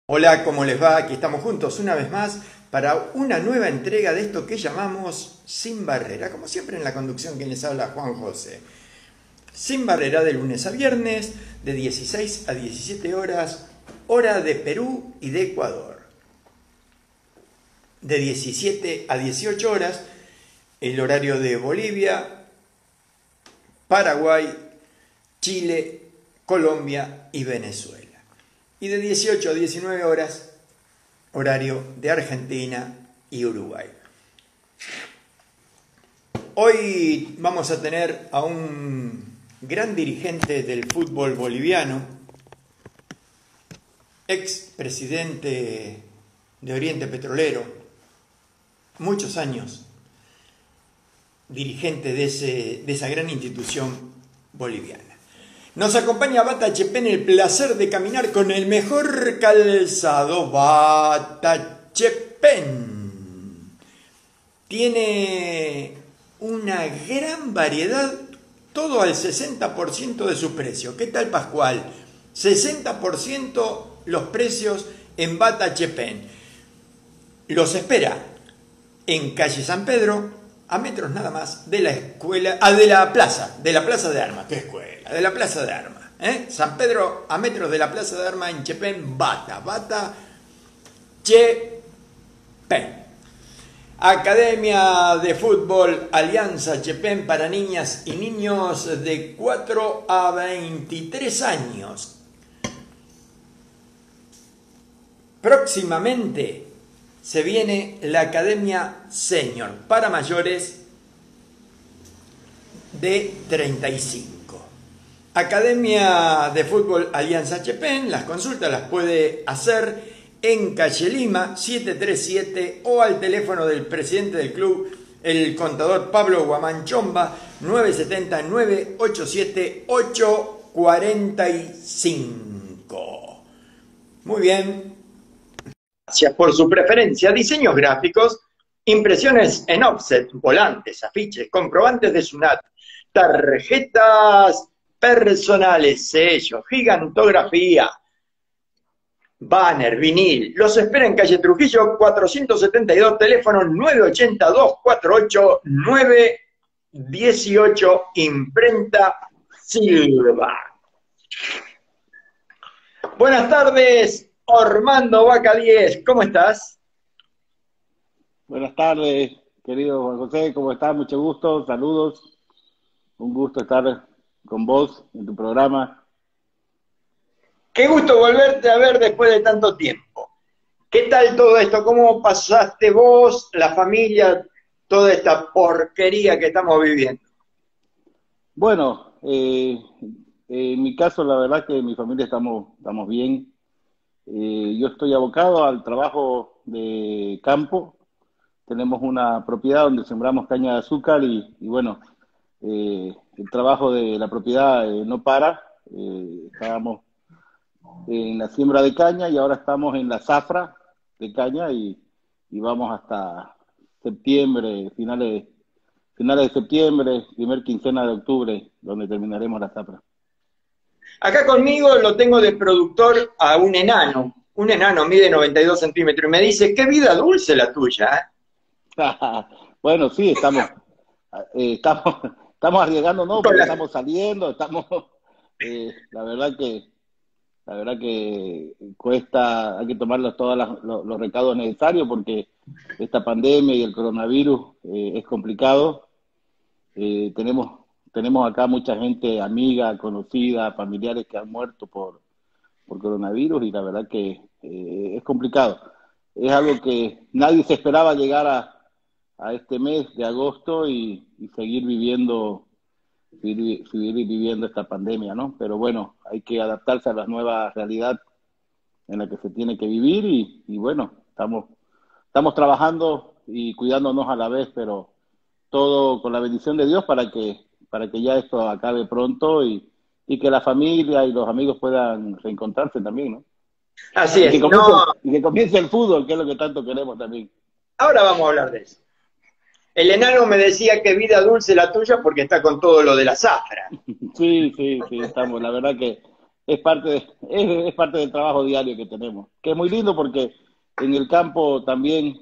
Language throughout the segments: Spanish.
Hola, ¿cómo les va? Aquí estamos juntos una vez más para una nueva entrega de esto que llamamos Sin Barrera. Como siempre en la conducción quien les habla, Juan José. Sin Barrera de lunes a viernes, de 16 a 17 horas, hora de Perú y de Ecuador. De 17 a 18 horas, el horario de Bolivia, Paraguay, Chile, Colombia y Venezuela. Y de 18 a 19 horas, horario de Argentina y Uruguay. Hoy vamos a tener a un gran dirigente del fútbol boliviano, ex presidente de Oriente Petrolero, muchos años dirigente de esa gran institución boliviana. Nos acompaña Bata Chepén, el placer de caminar con el mejor calzado. Bata Chepén tiene una gran variedad, todo al 60% de su precio. ¿Qué tal, Pascual? 60% los precios en Bata Chepén. Los espera en calle San Pedro, a metros nada más de la escuela, de la plaza de armas. ¿Qué escuela? De la plaza de armas. San Pedro, a metros de la plaza de armas en Chepén, Bata Chepén. Academia de Fútbol Alianza Chepén para niñas y niños de 4 a 23 años. Próximamente se viene la Academia Senior para mayores de 35. Academia de Fútbol Alianza Chepén, las consultas las puede hacer en Calle Lima 737 o al teléfono del presidente del club, el contador Pablo Guamanchomba, 970-987-845. Muy bien. Gracias por su preferencia. Diseños gráficos, impresiones en offset, volantes, afiches, comprobantes de SUNAT, tarjetas personales, sellos, gigantografía, banner, vinil. Los espera en calle Trujillo 472, teléfono 982-48-918, imprenta Silva. Buenas tardes, Ormando Vaca 10, ¿cómo estás? Buenas tardes, querido Juan José, ¿cómo estás? Mucho gusto, saludos. Un gusto estar con vos en tu programa. Qué gusto volverte a ver después de tanto tiempo. ¿Qué tal todo esto? ¿Cómo pasaste vos, la familia, toda esta porquería que estamos viviendo? Bueno, en mi caso, la verdad que mi familia estamos bien. Yo estoy abocado al trabajo de campo. Tenemos una propiedad donde sembramos caña de azúcar y bueno, el trabajo de la propiedad no para. Estábamos en la siembra de caña y ahora estamos en la zafra de caña y vamos hasta septiembre, finales de septiembre, primer quincena de octubre, donde terminaremos la zafra. Acá conmigo lo tengo de productor a un enano mide 92 centímetros y me dice, qué vida dulce la tuya, Bueno, sí, estamos arriesgándonos Con porque la- estamos saliendo, la verdad que cuesta, hay que tomar todos los recados necesarios porque esta pandemia y el coronavirus es complicado. Tenemos acá mucha gente amiga, conocida, familiares que han muerto por coronavirus y la verdad que es complicado. Es algo que nadie se esperaba llegar a este mes de agosto y seguir viviendo esta pandemia, ¿no? Pero bueno, hay que adaptarse a la nueva realidad en la que se tiene que vivir y bueno, estamos trabajando y cuidándonos a la vez, pero todo con la bendición de Dios para que ya esto acabe pronto y que la familia y los amigos puedan reencontrarse también, ¿no? Así Y que es, comience, no, y que comience el fútbol, que es lo que tanto queremos también. ahora vamos a hablar de eso. El enano me decía que vida dulce la tuya porque está con todo lo de la zafra. Sí, estamos, la verdad que es parte del trabajo diario que tenemos, que es muy lindo porque en el campo también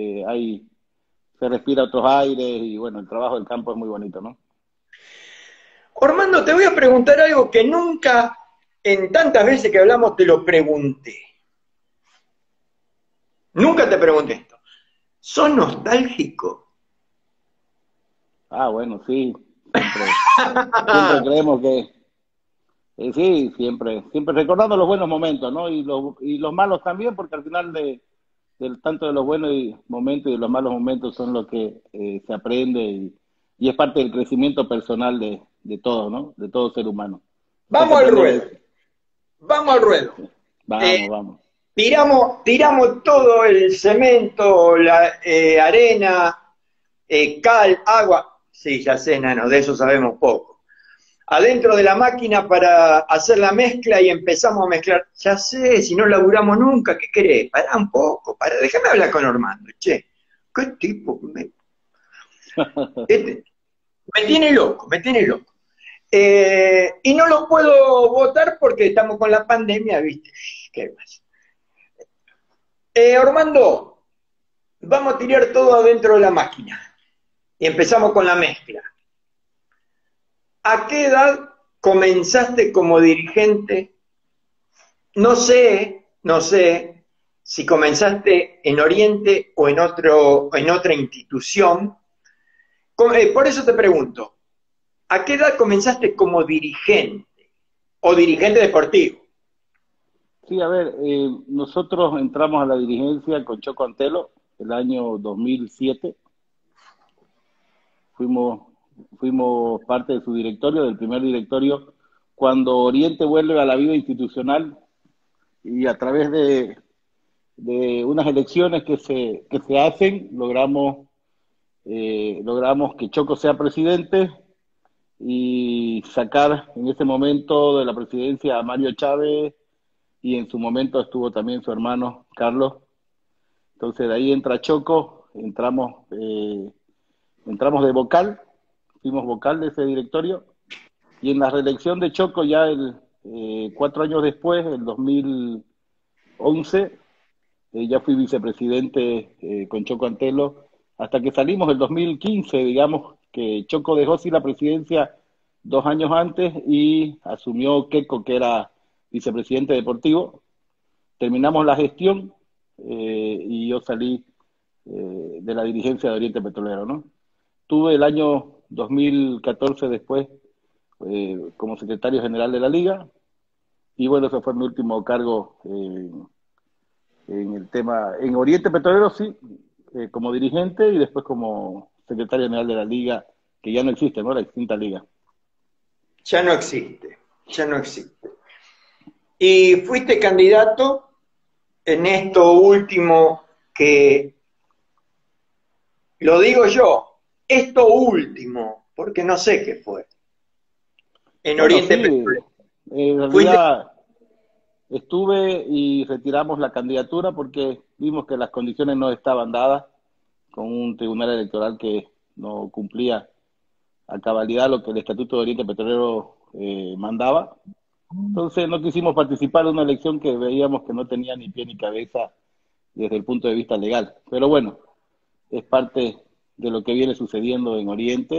se respira otros aires y bueno, el trabajo del campo es muy bonito, ¿no? Ormando, te voy a preguntar algo que nunca, en tantas veces que hablamos, te lo pregunté. Nunca te pregunté esto. ¿Sos nostálgico? Ah, bueno, sí, siempre creemos que, sí, siempre recordando los buenos momentos, ¿no? Y los malos también, porque al final tanto de los buenos momentos y de los malos momentos son los que se aprende y es parte del crecimiento personal de todo, ¿no? De todo ser humano. Hay que Vamos al aprender ruedo, de... vamos al ruedo. Eh, Vamos. tiramos todo el cemento, la arena, cal, agua. Sí, ya sé, nano, de eso sabemos poco. Adentro de la máquina para hacer la mezcla y empezamos a mezclar. Ya sé, si no laburamos nunca, ¿qué querés? Pará un poco, déjame hablar con Ormando, che. ¿Qué tipo? Este, me tiene loco, me tiene loco. Y no lo puedo votar porque estamos con la pandemia, ¿viste? ¿Qué más? Ormando, vamos a tirar todo adentro de la máquina y empezamos con la mezcla. ¿A qué edad comenzaste como dirigente? No sé si comenzaste en Oriente o en otra institución. Por eso te pregunto, ¿a qué edad comenzaste como dirigente o dirigente deportivo? Sí, a ver, nosotros entramos a la dirigencia con Choco Antelo el año 2007. Fuimos, fuimos parte de su directorio, del primer directorio, cuando Oriente vuelve a la vida institucional y a través de unas elecciones que se hacen, logramos que Choco sea presidente y sacar en ese momento de la presidencia a Mario Chávez y en su momento estuvo también su hermano Carlos. Entonces de ahí entra Choco, entramos de vocal, fuimos vocal de ese directorio y en la reelección de Choco ya 4 años después, el 2011, ya fui vicepresidente con Choco Antelo, hasta que salimos el 2015, digamos, que Choco dejó sí la presidencia 2 años antes y asumió Keco, que era vicepresidente deportivo. Terminamos la gestión y yo salí de la dirigencia de Oriente Petrolero, ¿no? Tuve el año 2014 después como secretario general de la liga y bueno, ese fue mi último cargo en el tema, en Oriente Petrolero sí, como dirigente y después como secretario general de la liga, que ya no existe, ¿no? La extinta liga. Ya no existe, ya no existe. Y fuiste candidato en esto último que, lo digo yo, esto último, porque no sé qué fue, en Bueno, Oriente sí, Petrolero. en Fuiste, realidad estuve y retiramos la candidatura porque vimos que las condiciones no estaban dadas con un tribunal electoral que no cumplía a cabalidad lo que el Estatuto de Oriente Petrolero mandaba. Entonces no quisimos participar de una elección que veíamos que no tenía ni pie ni cabeza desde el punto de vista legal. Pero bueno, es parte de lo que viene sucediendo en Oriente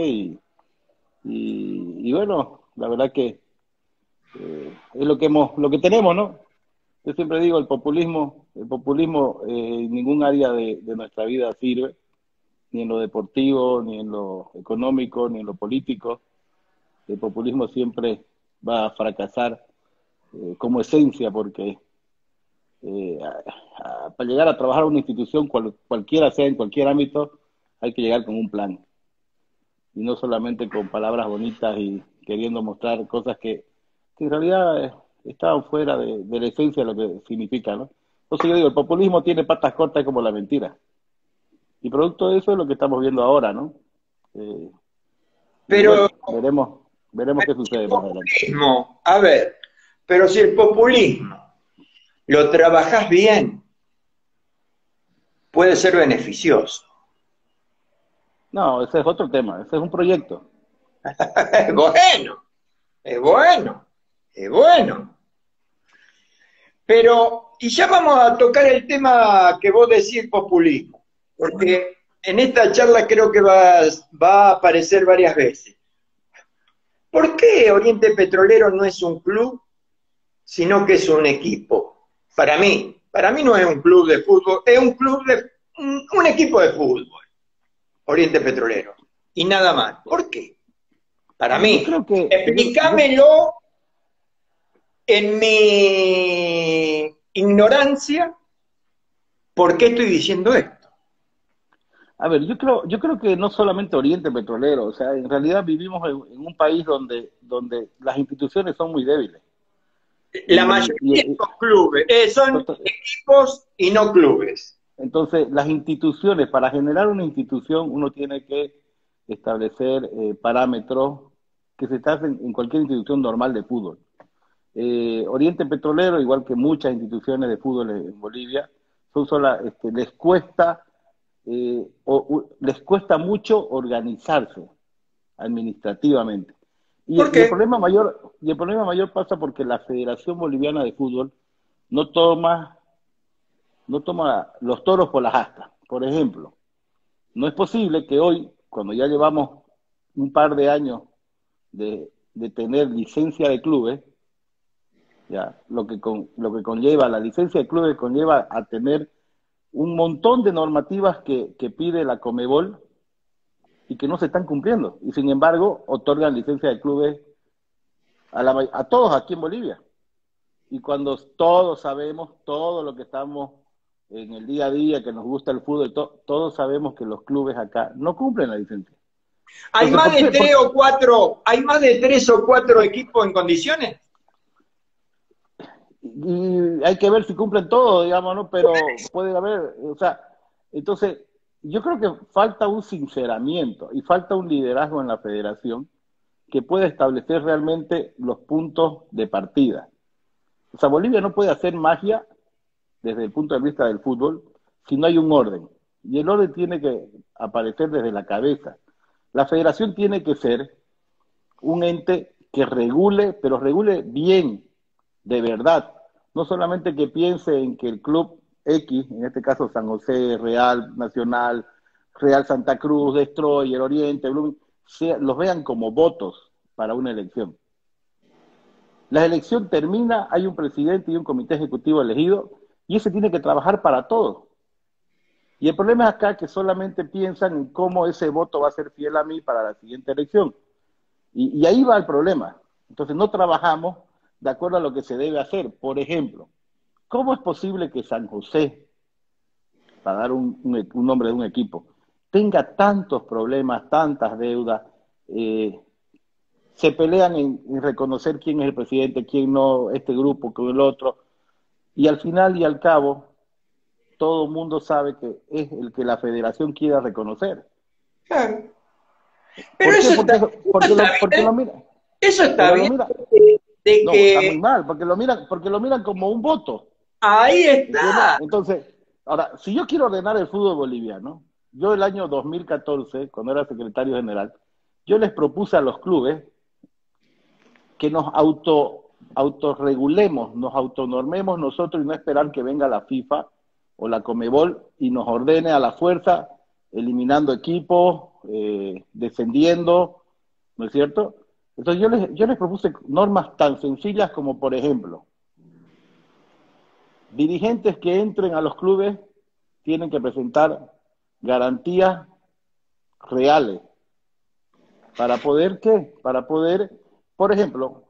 y bueno, la verdad que es lo que tenemos, ¿no? Yo siempre digo, el populismo en ningún área de nuestra vida sirve, ni en lo deportivo, ni en lo económico, ni en lo político. El populismo siempre va a fracasar como esencia, porque para llegar a trabajar en una institución, cualquiera sea en cualquier ámbito, hay que llegar con un plan. Y no solamente con palabras bonitas y queriendo mostrar cosas que en realidad estaban fuera de la esencia de lo que significa, ¿no? Entonces yo digo, el populismo tiene patas cortas como la mentira. Y producto de eso es lo que estamos viendo ahora, ¿no? Eh, y pero bueno, veremos qué sucede más adelante. populismo, a ver, pero si el populismo lo trabajás bien, puede ser beneficioso. No, ese es otro tema, ese es un proyecto. Es bueno, es bueno, es bueno. Pero, y ya vamos a tocar el tema que vos decís, populismo, porque en esta charla creo que va a aparecer varias veces. ¿Por qué Oriente Petrolero no es un club, sino que es un equipo? Para mí no es un club de fútbol, es un club de un equipo de fútbol, Oriente Petrolero, y nada más. ¿Por qué? Para Yo mí, creo que, explícamelo en mi ignorancia, ¿por qué estoy diciendo esto? a ver, yo creo que no solamente Oriente Petrolero, o sea, en realidad vivimos en un país donde las instituciones son muy débiles. La Y, mayoría son clubes, son equipos y no clubes. entonces, las instituciones, para generar una institución, uno tiene que establecer parámetros que se hacen en cualquier institución normal de fútbol. Oriente Petrolero, igual que muchas instituciones de fútbol en Bolivia, les cuesta mucho organizarse administrativamente. ¿Por Y qué? el problema mayor pasa porque la Federación Boliviana de Fútbol no toma, no toma los toros por las astas. Por ejemplo, no es posible que hoy, cuando ya llevamos un par de años de tener licencia de clubes, ya, lo que conlleva, la licencia de clubes conlleva a tener un montón de normativas que pide la Comebol y que no se están cumpliendo. Y sin embargo, otorgan licencia de clubes a todos aquí en Bolivia. Y cuando todos sabemos, todo lo que estamos en el día a día, que nos gusta el fútbol, todos sabemos que los clubes acá no cumplen la licencia. ¿Hay Entonces, más ¿por de qué? tres o cuatro, hay más de tres o cuatro equipos en condiciones? Y hay que ver si cumplen todo, digamos, ¿no? Pero puede haber, o sea, entonces, yo creo que falta un sinceramiento y falta un liderazgo en la federación que pueda establecer realmente los puntos de partida. O sea, Bolivia no puede hacer magia desde el punto de vista del fútbol si no hay un orden. Y el orden tiene que aparecer desde la cabeza. La federación tiene que ser un ente que regule, pero regule bien, de verdad. No solamente que piense en que el club X, en este caso San José, Real Nacional, Real Santa Cruz, Destroyer, Oriente, Blooming, los vean como votos para una elección. La elección termina, hay un presidente y un comité ejecutivo elegido, y ese tiene que trabajar para todos. Y el problema es acá que solamente piensan en cómo ese voto va a ser fiel a mí para la siguiente elección. Y ahí va el problema. Entonces no trabajamos de acuerdo a lo que se debe hacer. Por ejemplo, ¿cómo es posible que San José, para dar un nombre de un equipo, tenga tantos problemas, tantas deudas, se pelean en reconocer quién es el presidente, quién no, este grupo con el otro, y al final y al cabo, todo el mundo sabe que es el que la federación quiera reconocer? Claro. Pero ¿Por qué? eso está, eso está Porque lo bien, mira, eso está pero lo bien mira, de no, está muy que mal, porque lo miran como un voto. ahí ¿Entiendes? está. Entonces, ahora, si yo quiero ordenar el fútbol boliviano, yo el año 2014, cuando era secretario general, yo les propuse a los clubes que nos autorregulemos, nos autonormemos nosotros y no esperar que venga la FIFA o la Comebol y nos ordene a la fuerza, eliminando equipos, descendiendo, ¿no es cierto? Entonces yo les propuse normas tan sencillas como, por ejemplo, dirigentes que entren a los clubes tienen que presentar garantías reales para poder, ¿qué? Para poder, por ejemplo,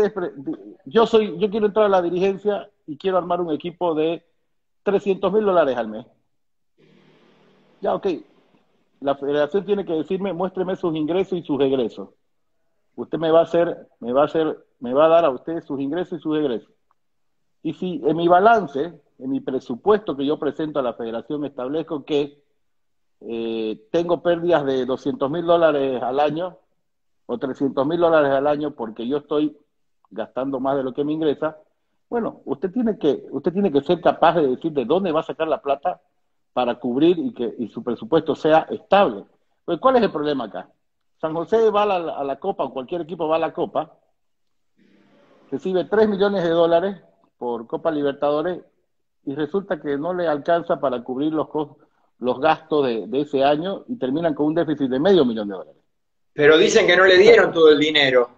yo quiero entrar a la dirigencia y quiero armar un equipo de $300,000 al mes. Ya, ok. La federación tiene que decirme, muéstreme sus ingresos y sus egresos. Usted me va a dar a usted sus ingresos y sus egresos. Y si en mi balance, en mi presupuesto que yo presento a la federación, establezco que tengo pérdidas de $200,000 al año o $300,000 al año porque yo estoy gastando más de lo que me ingresa, bueno, usted tiene que ser capaz de decir de dónde va a sacar la plata para cubrir y su presupuesto sea estable. Pues, ¿cuál es el problema acá? San José va a la Copa, o cualquier equipo va a la Copa, recibe $3 millones, por Copa Libertadores y resulta que no le alcanza para cubrir los gastos de ese año y terminan con un déficit de $500.000. Pero dicen que no le O sea, dieron todo el dinero.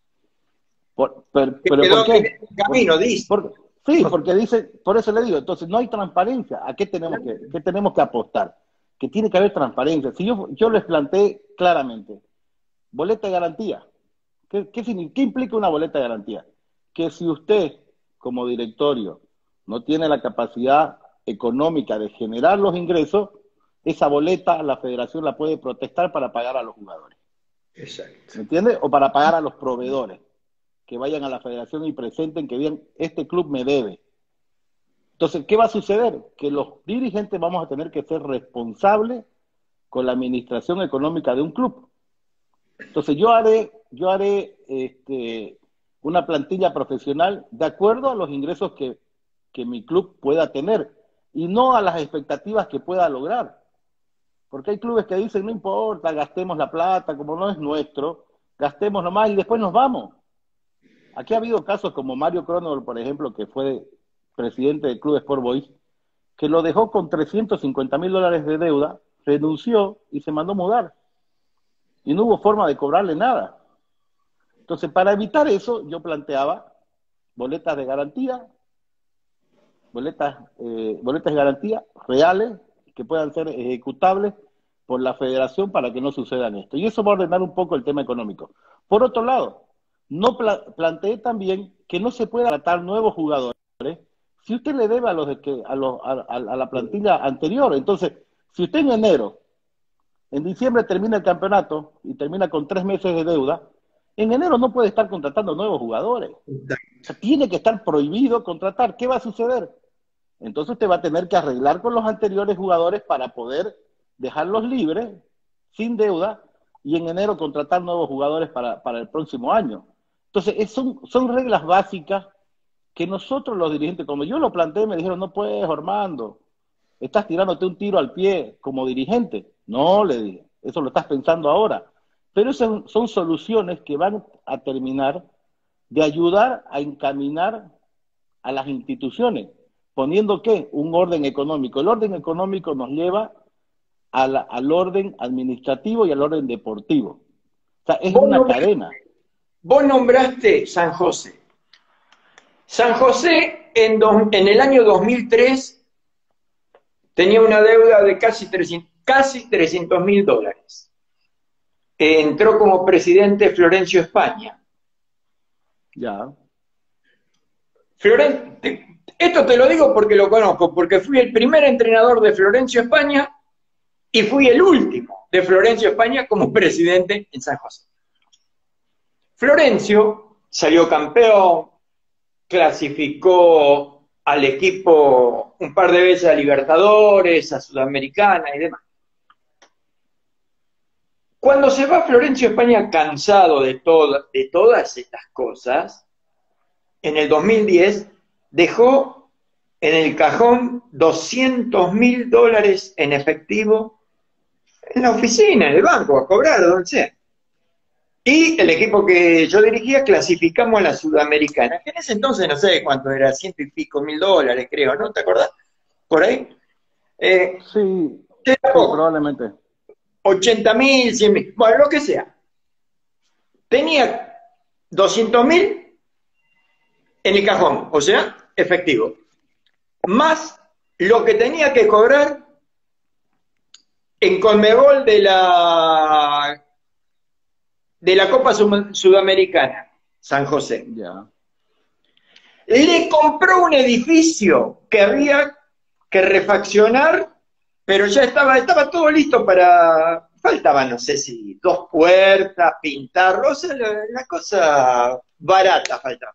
Que pero quedó ¿por en qué? el camino, dice. Sí, porque dice, por eso le digo, entonces no hay transparencia. ¿A qué tenemos que apostar? Que tiene que haber transparencia. Si yo les planteé claramente, boleta de garantía. ¿Qué implica una boleta de garantía? Que si usted, como directorio, no tiene la capacidad económica de generar los ingresos, esa boleta la federación la puede protestar para pagar a los jugadores. Exacto. ¿Me entiende? O para pagar a los proveedores que vayan a la federación y presenten que digan, este club me debe. Entonces, ¿qué va a suceder? Que los dirigentes vamos a tener que ser responsables con la administración económica de un club. Entonces, yo haré una plantilla profesional de acuerdo a los ingresos que mi club pueda tener y no a las expectativas que pueda lograr. Porque hay clubes que dicen, no importa, gastemos la plata, como no es nuestro, gastemos nomás y después nos vamos. Aquí ha habido casos como Mario Cronenberg, por ejemplo, que fue presidente del Club Sport Boys, que lo dejó con $350.000 de deuda, renunció y se mandó mudar. Y no hubo forma de cobrarle nada. Entonces, para evitar eso, yo planteaba boletas de garantía, boletas de garantía reales, que puedan ser ejecutables por la federación para que no sucedan esto. Y eso va a ordenar un poco el tema económico. Por otro lado, no planteé también que no se pueda tratar nuevos jugadores si usted le debe a la plantilla anterior. Entonces, si usted en diciembre termina el campeonato y termina con 3 meses de deuda, en enero no puede estar contratando nuevos jugadores. O sea, tiene que estar prohibido contratar. ¿Qué va a suceder? Entonces usted va a tener que arreglar con los anteriores jugadores para poder dejarlos libres, sin deuda, y en enero contratar nuevos jugadores para el próximo año. Entonces, son reglas básicas que nosotros los dirigentes, como yo lo planteé, me dijeron, no puedes, Armando, estás tirándote un tiro al pie como dirigente. No, le dije, eso lo estás pensando ahora. Pero esas son soluciones que van a terminar de ayudar a encaminar a las instituciones, poniendo ¿qué? Un orden económico. El orden económico nos lleva al orden administrativo y al orden deportivo. O sea, es una cadena. Vos nombraste San José. San José en el año 2003 tenía una deuda de casi $300.000. Entró como presidente Florencio España. Ya. Esto te lo digo porque lo conozco, porque fui el primer entrenador de Florencio España y fui el último de Florencio España como presidente en San José. Florencio salió campeón, clasificó al equipo un par de veces a Libertadores, a Sudamericana y demás. Cuando se va Florencio España cansado de todas estas cosas, en el 2010 dejó en el cajón $200.000 en efectivo en la oficina, en el banco, a cobrar, donde sea. Y el equipo que yo dirigía clasificamos a la Sudamericana, que en ese entonces no sé cuánto era, $100 y pico mil, creo, ¿no? ¿Te acordás? Por ahí. Sí, probablemente. 80.000, 100.000, bueno, lo que sea. Tenía 200.000 en el cajón, o sea, efectivo. Más lo que tenía que cobrar en Conmebol de la Copa Sudamericana, San José. Ya. Le compró un edificio que había que refaccionar, pero ya estaba todo listo faltaban, no sé si 2 puertas, pintarlo, o sea, la cosa barata faltaba.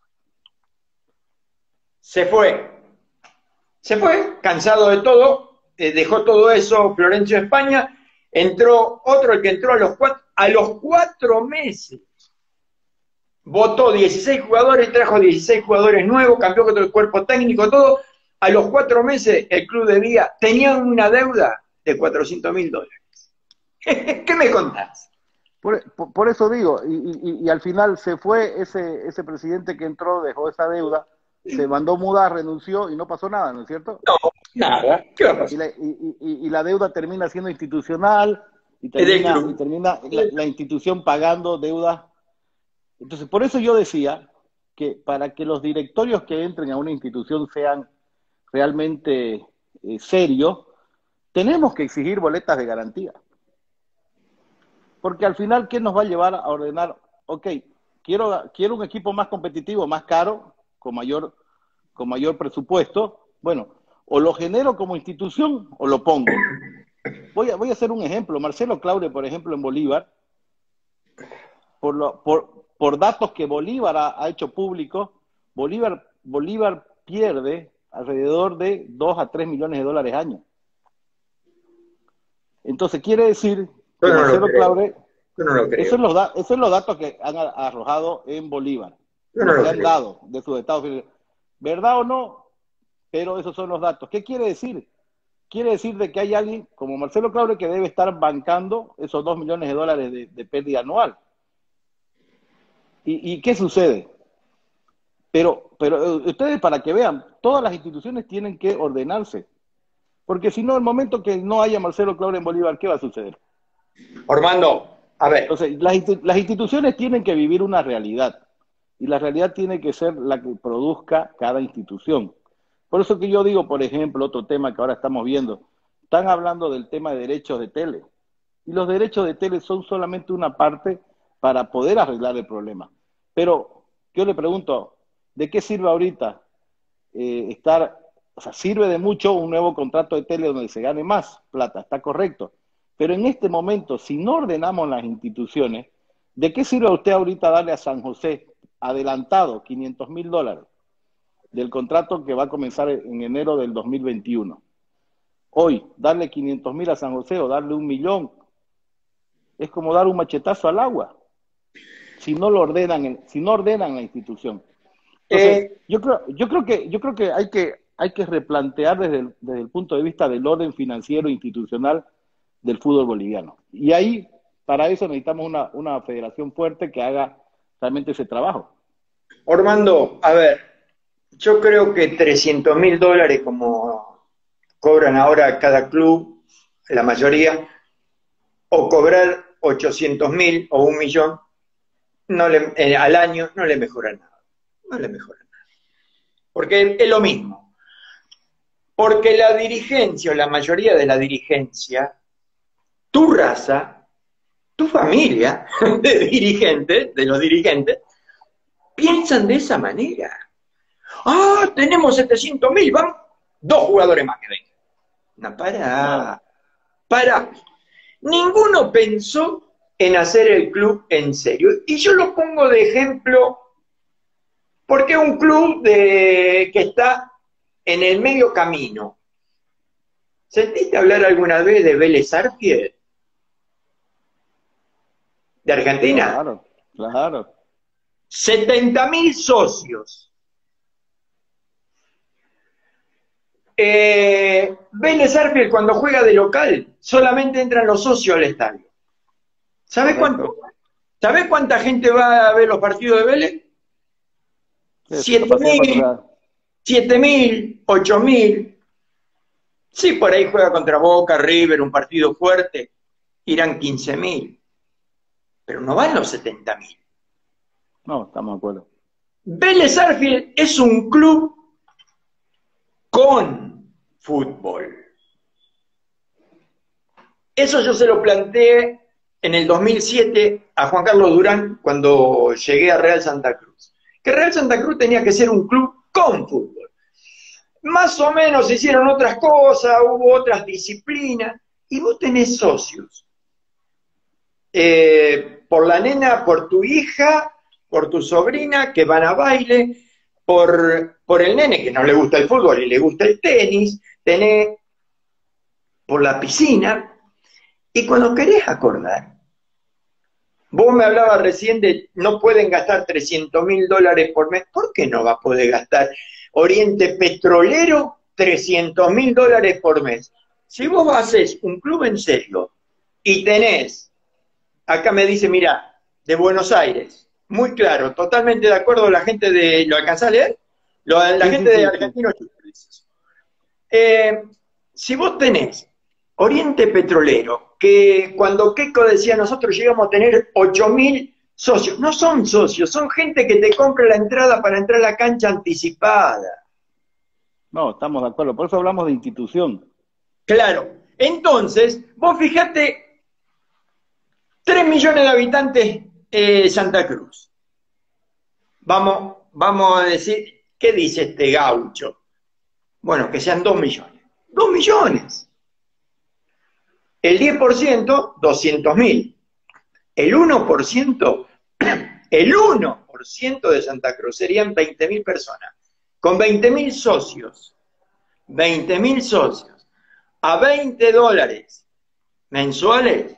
Se fue, cansado de todo, dejó todo eso Florencio España, entró otro, el que entró a los 4 meses. Votó 16 jugadores, trajo 16 jugadores nuevos, cambió con todo el cuerpo técnico, todo. A los 4 meses el club tenía una deuda de $400.000. ¿Qué me contás? Por eso digo, y al final se fue ese presidente que entró, dejó esa deuda, se mandó muda, renunció y no pasó nada, ¿no es cierto? No, nada. ¿Qué va a Y pasar? la deuda termina siendo institucional y Es del club. termina la institución pagando deudas. Entonces, por eso yo decía que para que los directorios que entren a una institución sean realmente serios, tenemos que exigir boletas de garantía. Porque al final, ¿qué nos va a llevar a ordenar? Ok, quiero un equipo más competitivo, más caro, con mayor presupuesto. Bueno, o lo genero como institución o lo pongo. Voy a hacer un ejemplo. Marcelo Claure, por ejemplo, en Bolívar, por datos que Bolívar ha hecho públicos, Bolívar pierde alrededor de 2 a 3 millones de dólares año. Entonces quiere decir Yo que no lo Marcelo creo. Claure, Yo no lo creo. esos son los datos que han arrojado en Bolívar, Yo no los lo que han creo. dado de sus estados. ¿Verdad o no? Pero esos son los datos. ¿Qué quiere decir? Quiere decir de que hay alguien como Marcelo Claure que debe estar bancando esos 2 millones de dólares de pérdida anual. ¿Y qué sucede? Pero ustedes, para que vean, todas las instituciones tienen que ordenarse. Porque si no, el momento que no haya Marcelo Claure en Bolívar, ¿qué va a suceder? Armando, a ver, Entonces, las instituciones tienen que vivir una realidad. Y la realidad tiene que ser la que produzca cada institución. Por eso que yo digo, por ejemplo, otro tema que ahora estamos viendo, están hablando del tema de derechos de tele. Y los derechos de tele son solamente una parte para poder arreglar el problema. Pero yo le pregunto, ¿de qué sirve ahorita o sea, sirve de mucho un nuevo contrato de tele donde se gane más plata, está correcto. Pero en este momento, si no ordenamos las instituciones, ¿de qué sirve a usted ahorita darle a San José adelantado $500,000 del contrato que va a comenzar en enero del 2021? Hoy, darle 500,000 a San José o darle 1 millón es como dar un machetazo al agua si no lo ordenan, si no ordenan la institución. Entonces, eh, yo creo que hay que replantear desde el punto de vista del orden financiero e institucional del fútbol boliviano. Y ahí, para eso necesitamos una federación fuerte que haga realmente ese trabajo. Armando, a ver, yo creo que $300.000, como cobran ahora cada club, la mayoría, o cobrar 800.000 o 1 millón al año, no le mejora nada. No le mejora nada. Porque es lo mismo. Porque la dirigencia, o la mayoría de la dirigencia, tu raza, tu familia de dirigentes, de los dirigentes, piensan de esa manera. Ah, tenemos 700.000, vamos, 2 jugadores más que vengan. No, Claro. para. Ninguno pensó en hacer el club en serio. Y yo lo pongo de ejemplo porque es un club que está en el medio camino. ¿Sentiste hablar alguna vez de Vélez Sarsfield? ¿De Argentina? Claro, claro. 70.000 socios. Vélez Sarsfield cuando juega de local solamente entran los socios al estadio. ¿Sabes cuánto? Correcto. ¿Sabes cuánta gente va a ver los partidos de Vélez? Su capacidad de 7.000, facturar. 7.000, 8.000. Sí, por ahí juega contra Boca, River, un partido fuerte, irán 15.000. Pero no van los 70.000. No, estamos de acuerdo. Vélez Sarsfield es un club con fútbol. Eso yo se lo planteé en el 2007 a Juan Carlos Durán cuando llegué a Real Santa Cruz. Que Real Santa Cruz tenía que ser un club con fútbol. Más o menos se hicieron otras cosas, hubo otras disciplinas, y vos tenés socios. Por la nena, por tu hija, por tu sobrina, que van a baile, por el nene que no le gusta el fútbol y le gusta el tenis, tenés por la piscina, y cuando querés acordar, vos me hablabas recién de no pueden gastar $300.000 por mes. ¿Por qué no va a poder gastar Oriente Petrolero $300.000 por mes? Si vos haces un club en serio y tenés, acá me dice, mira, de Buenos Aires, muy claro, totalmente de acuerdo la gente de, ¿lo alcanzás a leer? La Sí, gente sí, de sí, sí. Argentino dice eso. Si vos tenés Oriente Petrolero, que cuando Keiko decía nosotros llegamos a tener 8.000 socios, no son socios, son gente que te compra la entrada para entrar a la cancha anticipada. No, estamos de acuerdo. Por eso hablamos de institución. Claro. Entonces, vos fijate, 3 millones de habitantes Santa Cruz. Vamos a decir, ¿qué dice este gaucho? Bueno, que sean 2 millones. 2 millones. El 10%, 200.000. El 1%, el 1% de Santa Cruz serían 20.000 personas. Con 20.000 socios, 20.000 socios, a $20 mensuales,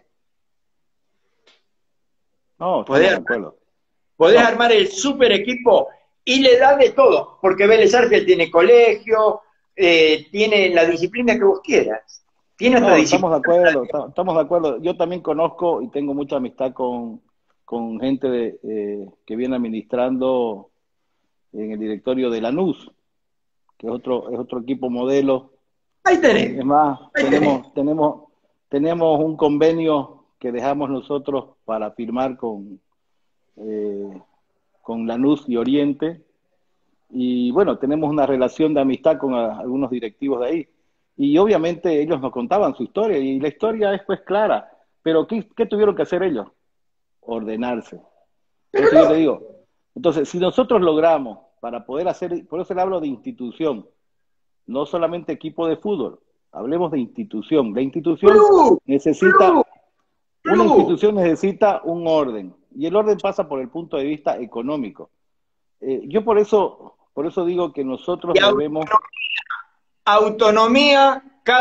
No, estamos podés, de acuerdo. podés No, armar el super equipo y le da de todo, porque Vélez Arfiel tiene colegio, tiene la disciplina que vos quieras, tiene hasta no, estamos de disciplina. acuerdo, estamos de acuerdo. Yo también conozco y tengo mucha amistad con gente que viene administrando en el directorio de Lanús, que es otro equipo modelo. Ahí Es tenés, más, ahí tenés. tenemos un convenio que dejamos nosotros para firmar eh, con Lanús y Oriente. Y bueno, tenemos una relación de amistad con algunos directivos de ahí. Y obviamente ellos nos contaban su historia y la historia es pues clara. Pero ¿qué tuvieron que hacer ellos? Ordenarse. Por Pero eso yo te lógico, digo, entonces, si nosotros logramos para poder hacer, por eso le hablo de institución, no solamente equipo de fútbol, hablemos de institución. La institución club, necesita, club, una club. institución necesita un orden, y el orden pasa por el punto de vista económico. Yo por eso digo que Y nosotros debemos, autonomía,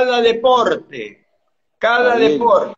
está cada bien, deporte.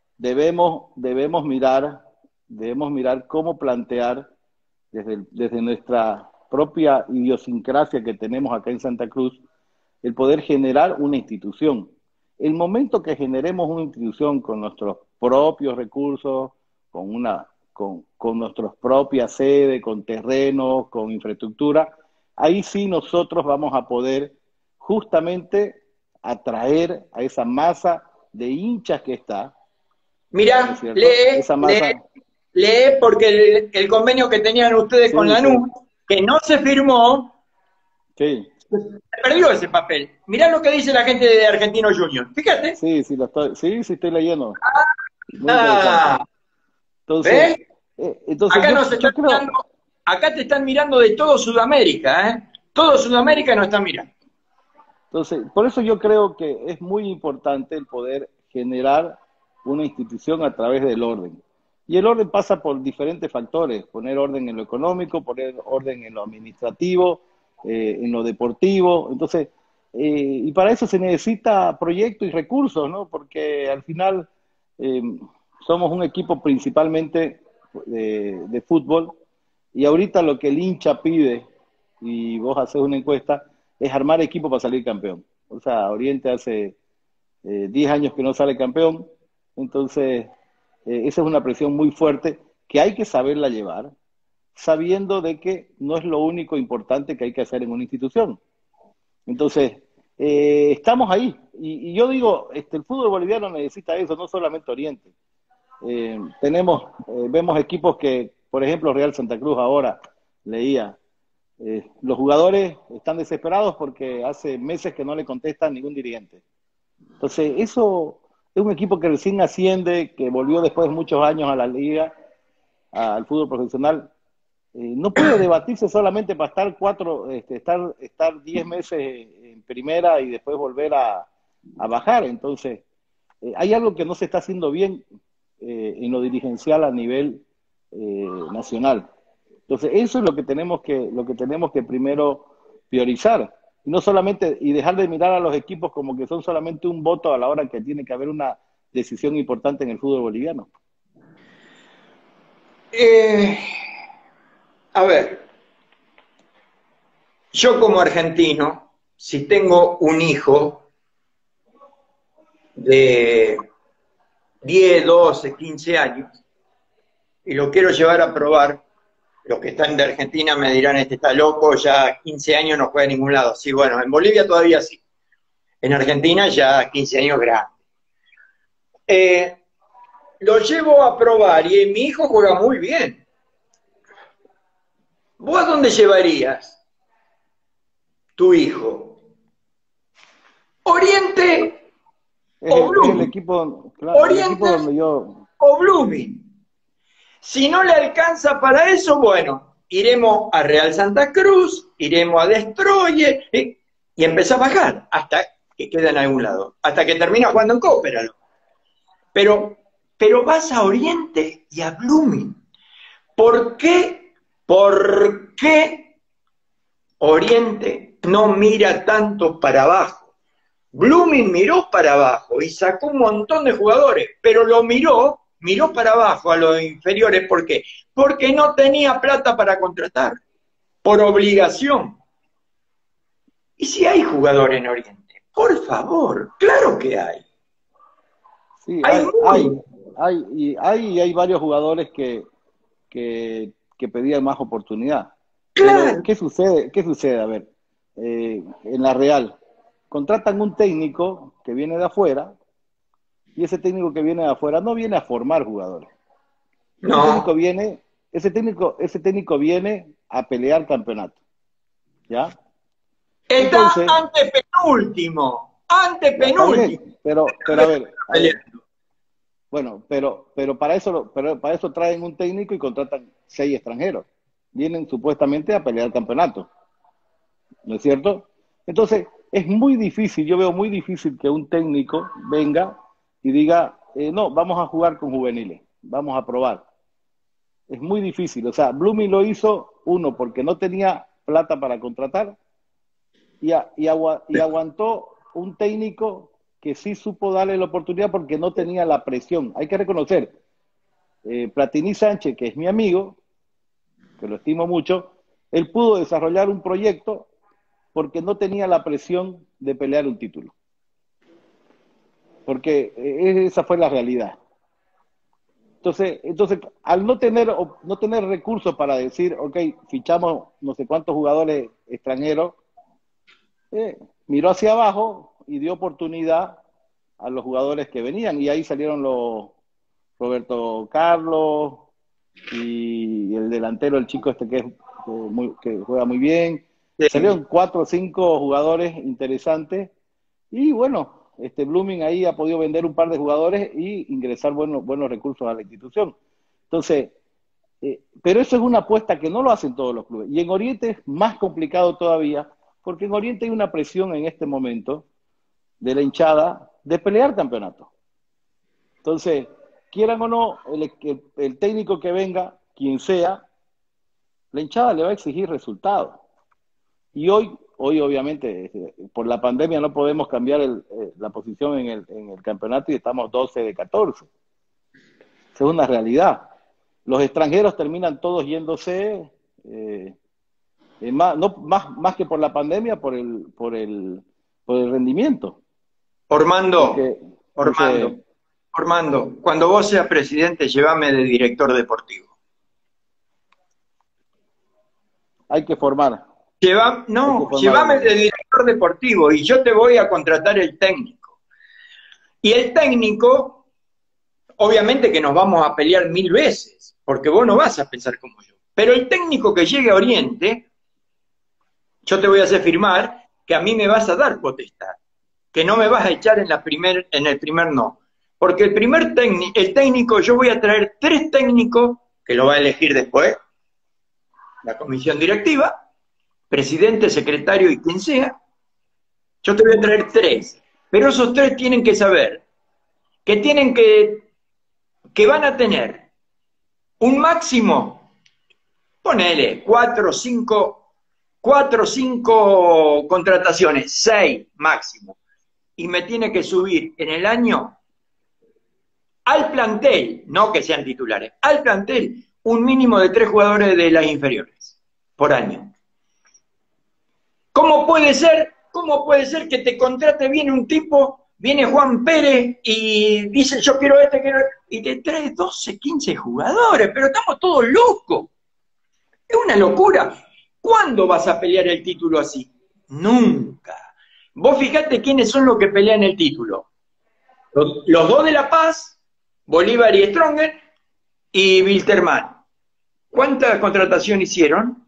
debemos mirar cómo plantear desde nuestra propia idiosincrasia que tenemos acá en Santa Cruz, el poder generar una institución. El momento que generemos una institución con nuestros propios recursos, con nuestras propias sedes, con terrenos, con infraestructura, ahí sí nosotros vamos a poder justamente atraer a esa masa de hinchas que está, ¿no es Mirá, cierto? Esa masa, lee porque el convenio que tenían ustedes con sí, la sí, NU, que no se firmó, sí, se perdió ese papel. Mirá lo que dice la gente de Argentino Junior. Fíjate. sí, estoy leyendo. Muy interesante. Ah, Entonces, ¿ves? entonces Acá nos están yo creo, mirando, acá te están mirando de todo Sudamérica, ¿eh? Todo Sudamérica nos está mirando. entonces, por eso yo creo que es muy importante el poder generar una institución a través del orden. Y el orden pasa por diferentes factores, poner orden en lo económico, poner orden en lo administrativo, en lo deportivo. Entonces, y para eso se necesita proyectos y recursos, ¿no? Porque al final eh, somos un equipo principalmente de fútbol y ahorita lo que el hincha pide, y vos haces una encuesta, es armar equipo para salir campeón. O sea, Oriente hace 10 años que no sale campeón, entonces esa es una presión muy fuerte que hay que saberla llevar, sabiendo de que no es lo único importante que hay que hacer en una institución. Entonces, estamos ahí. Y yo digo, el fútbol boliviano necesita eso, no solamente Oriente. Vemos equipos que, por ejemplo, Real Santa Cruz ahora, leía, los jugadores están desesperados porque hace meses que no le contestan ningún dirigente. Entonces, eso es un equipo que recién asciende, que volvió después de muchos años a la liga, al fútbol profesional. No puede debatirse solamente para estar estar 10 meses en primera y después volver a bajar. Entonces, hay algo que no se está haciendo bien en lo dirigencial a nivel nacional. Entonces, eso es lo que tenemos que primero priorizar. Y no solamente, y dejar de mirar a los equipos como que son solamente un voto a la hora que tiene que haber una decisión importante en el fútbol boliviano. Eh, a ver, yo como argentino, si tengo un hijo de 10, 12, 15 años y lo quiero llevar a probar, Los que están de Argentina me dirán, este está loco, ya 15 años no juega a ningún lado. Sí, bueno, en Bolivia todavía sí. En Argentina ya 15 años grande. Lo llevo a probar y mi hijo juega muy bien. ¿Vos a dónde llevarías tu hijo? ¿Oriente o Blooming? El equipo, claro, el equipo donde yo... o Blooming. Si no le alcanza para eso, bueno, iremos a Real Santa Cruz, iremos a Destroyer y empieza a bajar hasta que queda en algún lado, hasta que termina jugando en Cooperalo. Pero vas a Oriente y a Blooming. ¿Por qué? ¿Por qué Oriente no mira tanto para abajo? Blooming miró para abajo y sacó un montón de jugadores, pero lo miró para abajo a los inferiores. ¿Por qué? Porque no tenía plata para contratar, por obligación. ¿Y si hay jugadores en Oriente? Por favor, claro que hay. Sí, hay varios jugadores que pedían más oportunidad. Claro. Pero, ¿qué sucede? ¿Qué sucede? A ver, en la Real, contratan un técnico que viene de afuera, y ese técnico que viene de afuera no viene a formar jugadores. No. Ese técnico viene a pelear campeonato. ¿Ya? Está antepenúltimo. Pero a ver. Bueno, pero para eso traen un técnico y contratan 6 extranjeros. Vienen supuestamente a pelear el campeonato. ¿No es cierto? Entonces, es muy difícil, yo veo muy difícil que un técnico venga y diga, no, vamos a jugar con juveniles, vamos a probar. Es muy difícil. O sea, Blooming lo hizo, uno, porque no tenía plata para contratar, y aguantó un técnico que sí supo darle la oportunidad porque no tenía la presión. Hay que reconocer, Platini Sánchez, que es mi amigo, que lo estimo mucho, él pudo desarrollar un proyecto porque no tenía la presión de pelear un título. Porque esa fue la realidad. Entonces, al no tener recursos para decir, ok, fichamos no sé cuántos jugadores extranjeros, miró hacia abajo y dio oportunidad a los jugadores que venían, y ahí salieron los Roberto Carlos y el delantero, el chico este que juega muy bien. Sí. Salieron 4 o 5 jugadores interesantes, y bueno, Blooming ahí ha podido vender un par de jugadores y ingresar buenos recursos a la institución. Entonces, pero eso es una apuesta que no lo hacen todos los clubes. Y en Oriente es más complicado todavía, porque en Oriente hay una presión en este momento de la hinchada de pelear campeonato. Entonces, quieran o no, el técnico que venga, quien sea, la hinchada le va a exigir resultados. Y hoy obviamente, por la pandemia no podemos cambiar la posición en el campeonato y estamos 12 de 14. Esa es una realidad. Los extranjeros terminan todos yéndose, más que por la pandemia, por el rendimiento. Ormando, cuando vos seas presidente, llévame de director deportivo. Hay que formar. Llévame de director deportivo y yo te voy a contratar el técnico. Y el técnico, obviamente que nos vamos a pelear 1000 veces, porque vos no vas a pensar como yo. Pero el técnico que llegue a Oriente, yo te voy a hacer firmar que a mí me vas a dar potestad, que no me vas a echar en el primer no. Porque el técnico, yo voy a traer 3 técnicos, que lo va a elegir después la comisión directiva, presidente, secretario y quien sea. Yo te voy a traer 3, pero esos 3 tienen que saber que van a tener un máximo, ponele 4 o 5 contrataciones, 6 máximo, y me tiene que subir en el año al plantel, no que sean titulares, al plantel un mínimo de 3 jugadores de las inferiores por año. ¿Cómo puede ser que te contrate bien un tipo, viene Juan Pérez y dice yo quiero y te trae 12, 15 jugadores? Pero estamos todos locos. Es una locura. ¿Cuándo vas a pelear el título así? Nunca. Vos fijate quiénes son los que pelean el título. Los dos de La Paz, Bolívar y Stronger, y Wilterman. ¿Cuántas contrataciones hicieron?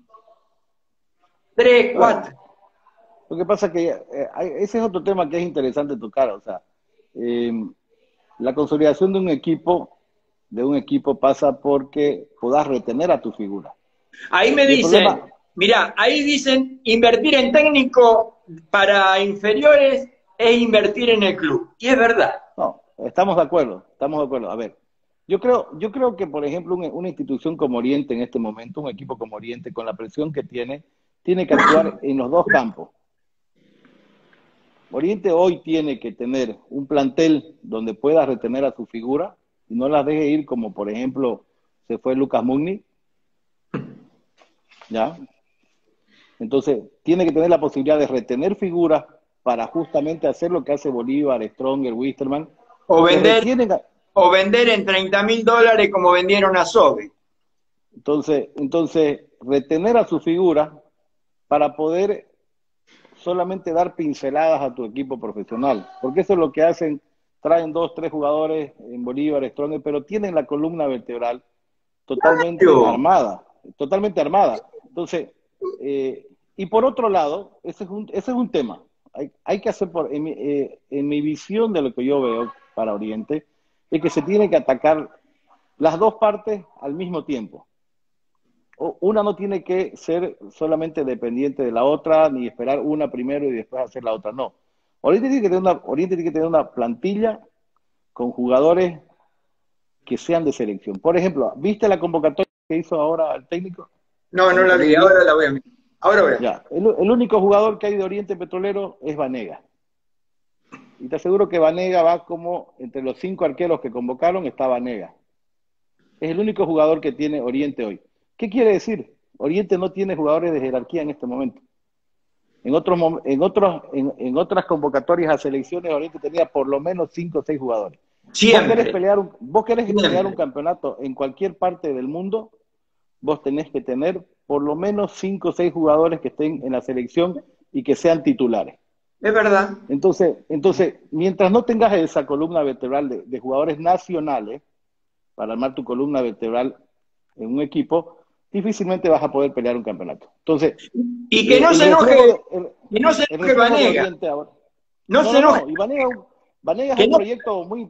3, 4. Lo que pasa es que ese es otro tema que es interesante tocar, o sea, la consolidación de un equipo pasa porque puedas retener a tu figura. Ahí me dicen, mirá, ahí dicen invertir en técnico para inferiores es invertir en el club. Y es verdad. No, estamos de acuerdo, estamos de acuerdo. A ver, yo creo que, por ejemplo, una institución como Oriente en este momento, un equipo como Oriente, con la presión que tiene que actuar en los dos campos. Oriente hoy tiene que tener un plantel donde pueda retener a su figura y no las deje ir como, por ejemplo, se fue Lucas Mugni, ¿ya? Entonces, tiene que tener la posibilidad de retener figuras para justamente hacer lo que hace Bolívar, Stronger, Wisterman. O vender en $30.000 como vendieron a Sobe. Entonces, retener a su figura para poder solamente dar pinceladas a tu equipo profesional, porque eso es lo que hacen, traen 2, 3 jugadores en Bolívar, Stronger, pero tienen la columna vertebral totalmente armada. Entonces, y por otro lado, ese es un tema. Hay que hacer, en mi visión de lo que yo veo para Oriente, es que se tiene que atacar las dos partes al mismo tiempo. Una no tiene que ser solamente dependiente de la otra, ni esperar una primero y después hacer la otra, no. Oriente tiene que tener una plantilla con jugadores que sean de selección. Por ejemplo, ¿viste la convocatoria que hizo ahora el técnico? No la vi, ahora la voy a mirar. Ahora voy a. Ya, el único jugador que hay de Oriente Petrolero es Vanega. Y te aseguro que Vanega va como, entre los 5 arqueros que convocaron, está Vanega. Es el único jugador que tiene Oriente hoy. ¿Qué quiere decir? Oriente no tiene jugadores de jerarquía en este momento. En otras convocatorias a selecciones, Oriente tenía por lo menos 5 o 6 jugadores. Siempre. Vos querés pelear un campeonato en cualquier parte del mundo, vos tenés que tener por lo menos 5 o 6 jugadores que estén en la selección y que sean titulares. Es verdad. Entonces, mientras no tengas esa columna vertebral de jugadores nacionales, para armar tu columna vertebral en un equipo, difícilmente vas a poder pelear un campeonato. Entonces, y que no se enoje, Vanega. No se enoje. Y Vanega es un proyecto muy...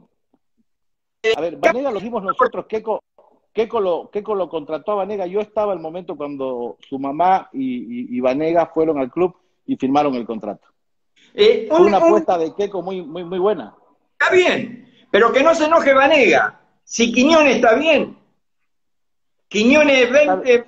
A ver, Vanega lo dimos nosotros, Keco lo contrató a Vanega. Yo estaba al momento cuando su mamá y Vanega fueron al club y firmaron el contrato. Fue una apuesta de Keco muy buena. Está bien, pero que no se enoje Vanega. Si Quiñones está bien, Quiñones 20...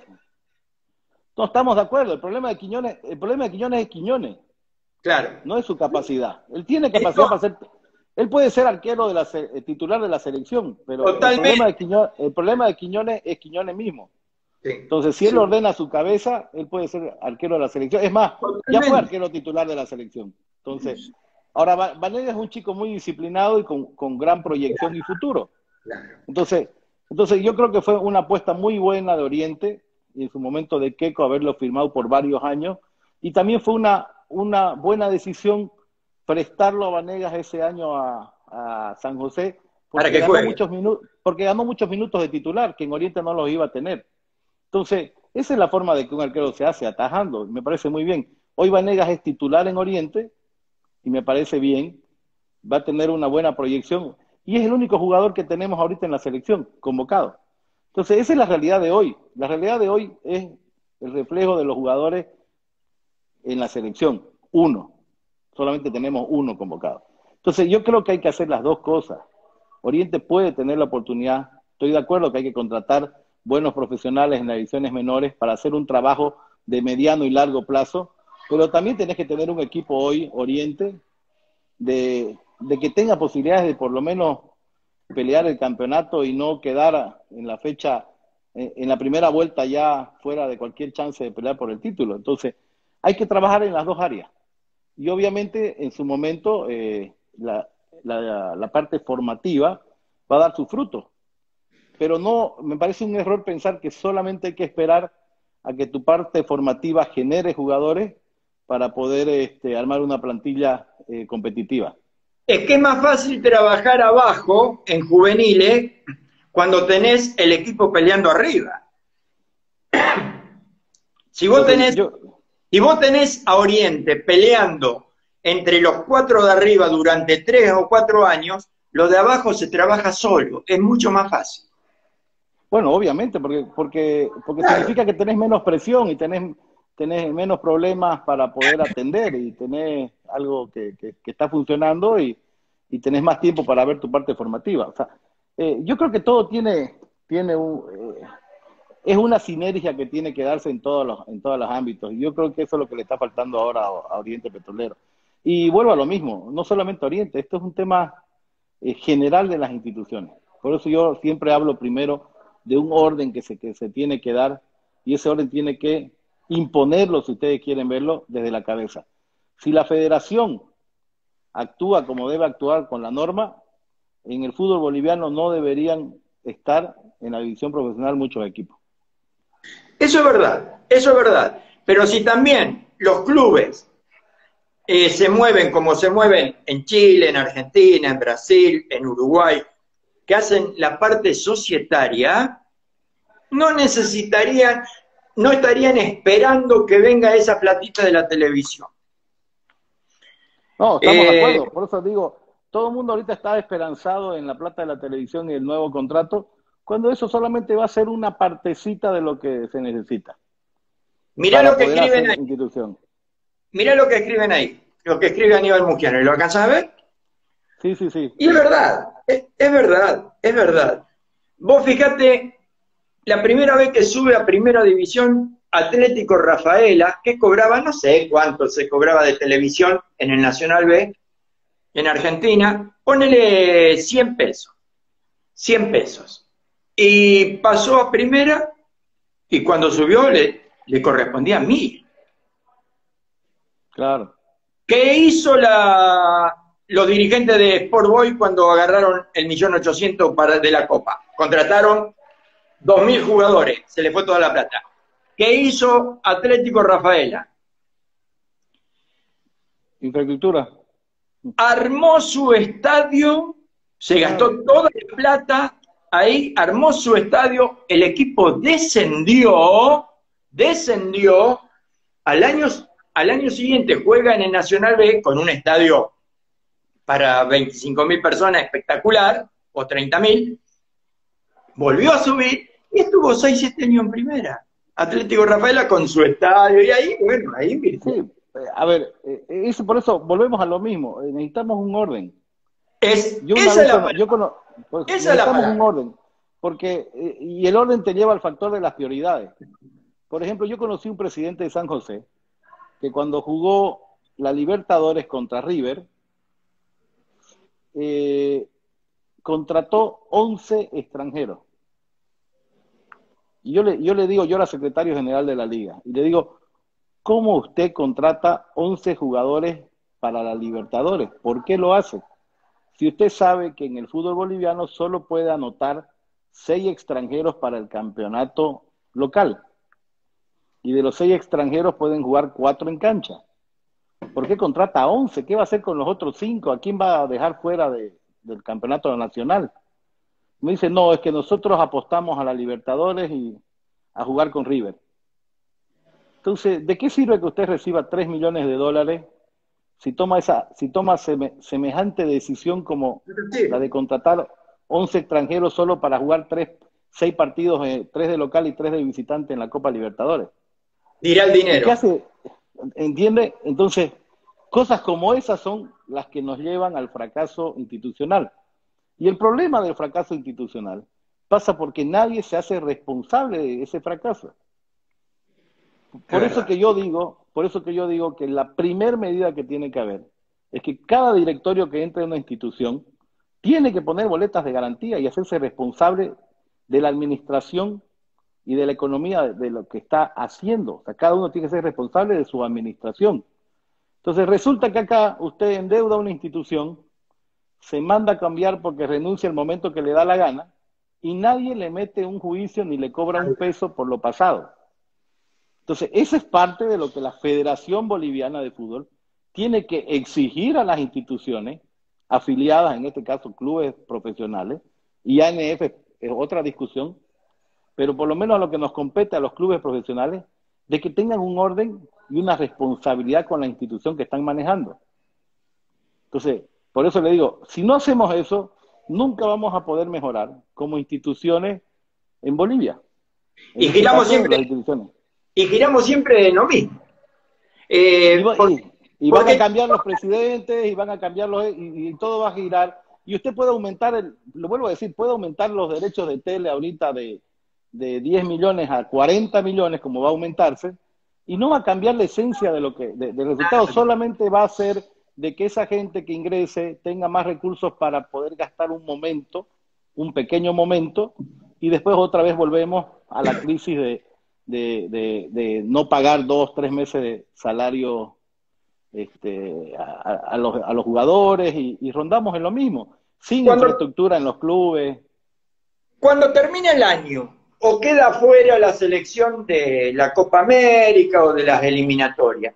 No estamos de acuerdo. El problema de Quiñones es Quiñones. Claro. No es su capacidad. Él tiene capacidad para ser... Él puede ser arquero titular de la selección, pero el problema de Quiñones es Quiñones mismo. Sí. Entonces, si él ordena su cabeza, él puede ser arquero de la selección. Es más, ya fue arquero titular de la selección. Entonces, ahora Vanega es un chico muy disciplinado y con gran proyección y futuro. Entonces, yo creo que fue una apuesta muy buena de Oriente, y en su momento de Keco haberlo firmado por varios años, y también fue una buena decisión prestarlo a Vanegas ese año a San José, porque ganó muchos minutos de titular, que en Oriente no los iba a tener. Entonces, esa es la forma de que un arquero se hace, atajando, me parece muy bien. Hoy Vanegas es titular en Oriente, y me parece bien, va a tener una buena proyección, y es el único jugador que tenemos ahorita en la selección, convocado. Entonces, esa es la realidad de hoy. La realidad de hoy es el reflejo de los jugadores en la selección. Solamente tenemos uno convocado. Entonces, yo creo que hay que hacer las dos cosas. Oriente puede tener la oportunidad, estoy de acuerdo que hay que contratar buenos profesionales en las divisiones menores para hacer un trabajo de mediano y largo plazo, pero también tenés que tener un equipo hoy, Oriente, de que tenga posibilidades de por lo menos pelear el campeonato y no quedar en la fecha, en la primera vuelta ya fuera de cualquier chance de pelear por el título. Entonces, hay que trabajar en las dos áreas. Y obviamente, en su momento, la parte formativa va a dar su fruto. Pero no, me parece un error pensar que solamente hay que esperar a que tu parte formativa genere jugadores para poder armar una plantilla competitiva. Es que es más fácil trabajar abajo en juveniles cuando tenés el equipo peleando arriba. Si vos tenés a Oriente peleando entre los 4 de arriba durante 3 o 4 años, lo de abajo se trabaja solo, es mucho más fácil. Bueno, obviamente, porque claro, significa que tenés menos presión y tenés menos problemas para poder atender y tenés algo que está funcionando y tenés más tiempo para ver tu parte formativa. O sea, yo creo que todo es una sinergia que tiene que darse en todos los ámbitos. Y yo creo que eso es lo que le está faltando ahora a Oriente Petrolero. Y vuelvo a lo mismo, no solamente Oriente, esto es un tema general de las instituciones. Por eso yo siempre hablo primero de un orden que se tiene que dar, y ese orden tiene que imponerlo, si ustedes quieren verlo, desde la cabeza. Si la federación actúa como debe actuar con la norma, en el fútbol boliviano no deberían estar en la división profesional muchos equipos. Eso es verdad. Pero si también los clubes se mueven como se mueven en Chile, en Argentina, en Brasil, en Uruguay, que hacen la parte societaria, no estarían esperando que venga esa platita de la televisión. No, estamos de acuerdo. Por eso digo, todo el mundo ahorita está esperanzado en la plata de la televisión y el nuevo contrato, cuando eso solamente va a ser una partecita de lo que se necesita. Mirá lo que escriben ahí. Mirá lo que escriben ahí. Lo que escribe Aníbal Mugiano. ¿Lo alcanzas a ver? Sí, sí, sí. Y es verdad. Es verdad. Vos fijate, la primera vez que sube a Primera División, Atlético Rafaela, que cobraba, no sé cuánto se cobraba de televisión en el Nacional B, en Argentina, ponele 100 pesos. 100 pesos. Y pasó a Primera, y cuando subió le correspondía 1.000. Claro. ¿Qué hizo los dirigentes de Sport Boys cuando agarraron el 1.800.000 de la Copa? Contrataron 2.000 jugadores, se le fue toda la plata. ¿Qué hizo Atlético Rafaela? Infraestructura. Armó su estadio, se gastó toda la plata ahí, armó su estadio, el equipo descendió, al año siguiente juega en el Nacional B con un estadio para 25.000 personas espectacular, o 30.000, volvió a subir y estuvo 6-7 años en Primera. Atlético Rafaela con su estadio, y ahí, bueno, ahí invirtió. Sí, a ver, por eso volvemos a lo mismo, necesitamos un orden. Necesitamos un orden, porque, y el orden te lleva al factor de las prioridades. Por ejemplo, yo conocí un presidente de San José, que cuando jugó la Libertadores contra River, contrató 11 extranjeros. Y yo le digo, yo era secretario general de la liga, y le digo, ¿cómo usted contrata 11 jugadores para la Libertadores? ¿Por qué lo hace? Si usted sabe que en el fútbol boliviano solo puede anotar 6 extranjeros para el campeonato local. Y de los 6 extranjeros pueden jugar 4 en cancha. ¿Por qué contrata 11? ¿Qué va a hacer con los otros 5? ¿A quién va a dejar fuera del campeonato nacional? Me dice, no, es que nosotros apostamos a la Libertadores y a jugar con River. Entonces, ¿de qué sirve que usted reciba $3 millones si toma semejante decisión como la de contratar 11 extranjeros solo para jugar 6 partidos, 3 de local y 3 de visitante en la Copa Libertadores? Dirá el dinero. ¿Qué hace? ¿Entiende? Entonces, cosas como esas son las que nos llevan al fracaso institucional. Y el problema del fracaso institucional pasa porque nadie se hace responsable de ese fracaso. Por eso que yo digo que la primer medida que tiene que haber es que cada directorio que entre en una institución tiene que poner boletas de garantía y hacerse responsable de la administración y de la economía de lo que está haciendo. O sea, cada uno tiene que ser responsable de su administración. Entonces resulta que acá usted endeuda una institución, se manda a cambiar porque renuncia al momento que le da la gana y nadie le mete un juicio ni le cobra un peso por lo pasado. Entonces, esa es parte de lo que la Federación Boliviana de Fútbol tiene que exigir a las instituciones afiliadas, en este caso clubes profesionales, y ANF es otra discusión, pero por lo menos a lo que nos compete a los clubes profesionales, de que tengan un orden y una responsabilidad con la institución que están manejando. Entonces, por eso le digo, si no hacemos eso, nunca vamos a poder mejorar como instituciones en Bolivia. Y giramos siempre, y giramos siempre en lo mismo. Y van a cambiar los presidentes, y van a cambiar y todo va a girar. Y usted puede aumentar, lo vuelvo a decir, puede aumentar los derechos de tele ahorita de 10 millones a 40 millones, como va a aumentarse, y no va a cambiar la esencia de del resultado, solamente va a ser de que esa gente que ingrese tenga más recursos para poder gastar un momento, un pequeño momento, y después otra vez volvemos a la crisis de no pagar 2, 3 meses de salario a los jugadores y rondamos en lo mismo, sin infraestructura en los clubes. Cuando termina el año, o queda fuera la selección de la Copa América o de las eliminatorias,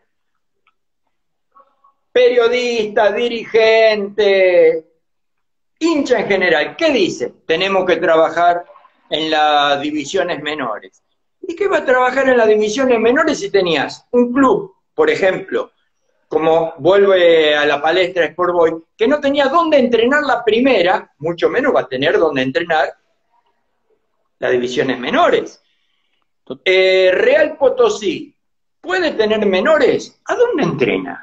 periodista, dirigente, hincha en general, ¿qué dice? Tenemos que trabajar en las divisiones menores. ¿Y qué va a trabajar en las divisiones menores si tenías un club, por ejemplo, como vuelve a la palestra Sport Boys, que no tenía dónde entrenar la primera, mucho menos va a tener dónde entrenar las divisiones menores? Real Potosí, ¿puede tener menores? ¿A dónde entrena?